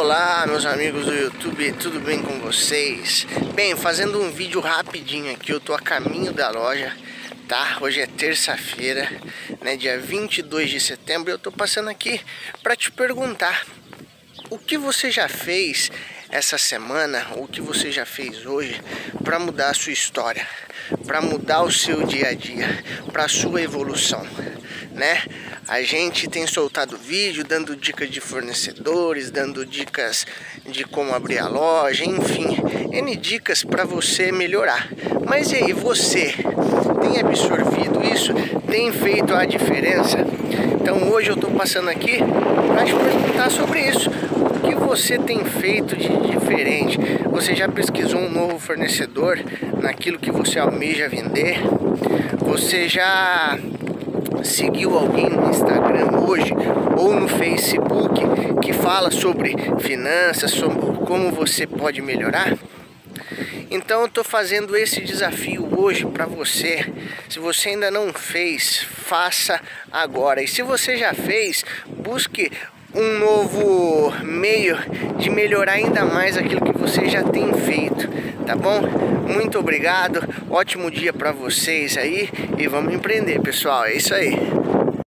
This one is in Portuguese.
Olá, meus amigos do YouTube, tudo bem com vocês? Bem, fazendo um vídeo rapidinho aqui, eu tô a caminho da loja, tá? Hoje é terça-feira, né, dia 22 de setembro, eu tô passando aqui para te perguntar o que você já fez essa semana, o que você já fez hoje para mudar a sua história, para mudar o seu dia a dia, para a sua evolução, né? A gente tem soltado vídeo dando dicas de fornecedores, dando dicas de como abrir a loja, enfim, N dicas para você melhorar. Mas e aí, você tem absorvido isso? Tem feito a diferença? Então hoje eu tô passando aqui para te perguntar sobre isso. O que você tem feito de diferente? Você já pesquisou um novo fornecedor naquilo que você almeja vender? Você já seguiu alguém no Instagram hoje ou no Facebook que fala sobre finanças, sobre como você pode melhorar? Então eu tô fazendo esse desafio hoje para você. Se você ainda não fez, faça agora. E se você já fez, busque um novo meio de melhorar ainda mais aquilo que você já tem feito, tá bom? Muito obrigado, ótimo dia para vocês aí e vamos empreender, pessoal, é isso aí.